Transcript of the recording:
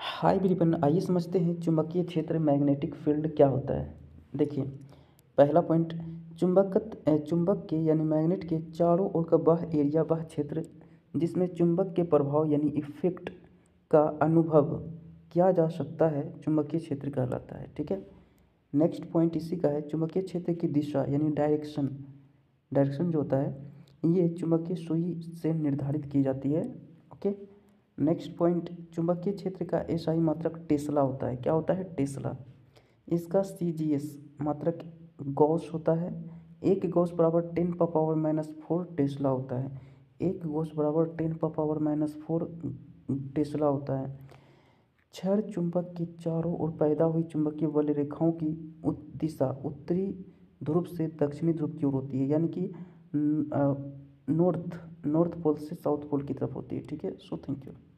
Hi everyone, आइए समझते हैं चुंबकीय क्षेत्र मैग्नेटिक फील्ड क्या होता है। देखिए, पहला पॉइंट, चुंबक के यानी मैग्नेट के चारों ओर का वह एरिया, वह क्षेत्र जिसमें चुंबक के प्रभाव यानी इफेक्ट का अनुभव किया जा सकता है, चुंबकीय क्षेत्र कहलाता है। ठीक है। नेक्स्ट पॉइंट इसी का है, चुंबकीय क्षेत्र की दिशा यानी डायरेक्शन। डायरेक्शन जो होता है ये चुंबकीय सुई से निर्धारित की जाती है। ओके। नेक्स्ट पॉइंट, चुंबकीय क्षेत्र का एसआई मात्रक टेस्ला होता है। क्या होता है? टेस्ला। इसका सीजीएस मात्रक गॉस होता है। एक गॉस बराबर 10⁻⁻4 टेस्ला होता है। एक गॉस बराबर 10⁻⁻4 टेस्ला होता है। क्षण चुंबक के चारों ओर पैदा हुई चुंबकीय बल रेखाओं की दिशा उत्तरी ध्रुव से दक्षिणी ध्रुव की ओर होती है, यानी कि नॉर्थ पोल से साउथ पोल की तरफ होती है। ठीक है। So thank you.